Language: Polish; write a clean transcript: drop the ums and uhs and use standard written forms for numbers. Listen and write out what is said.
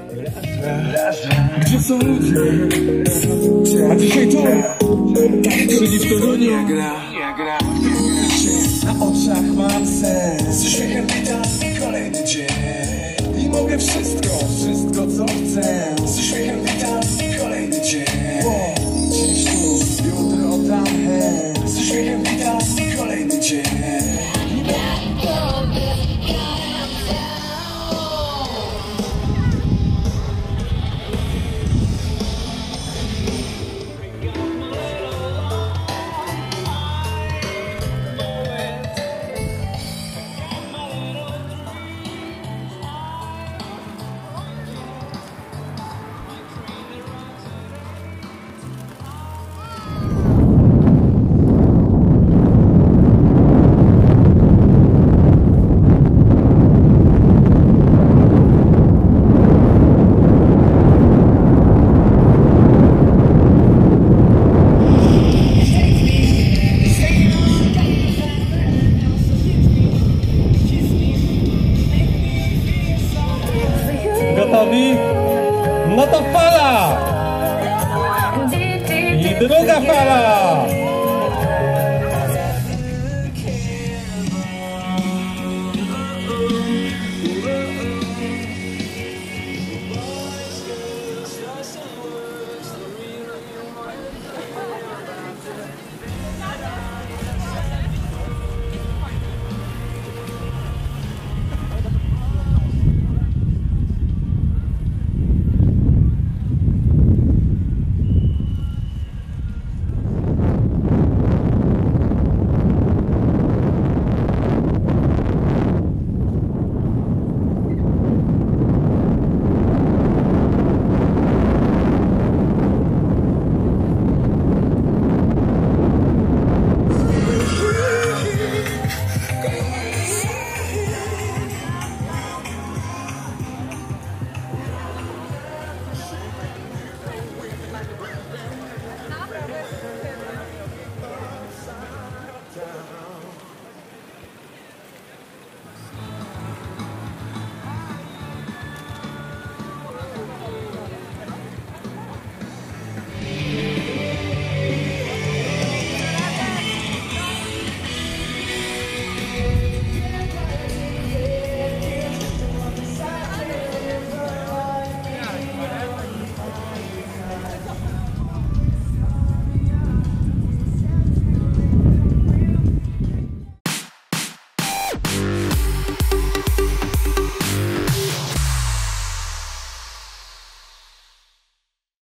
Gdzie są ludzie? A dzisiaj to czyli w Toruniu. Na oczach mam sens. Z uśmiechem witam kolejny dzień. I mogę wszystko co chcę. Z uśmiechem witam kolejny dzień. Dziś tu, jutro tam, hej. Z uśmiechem witam kolejny dzień. Gotowi? No to fala! I druga fala!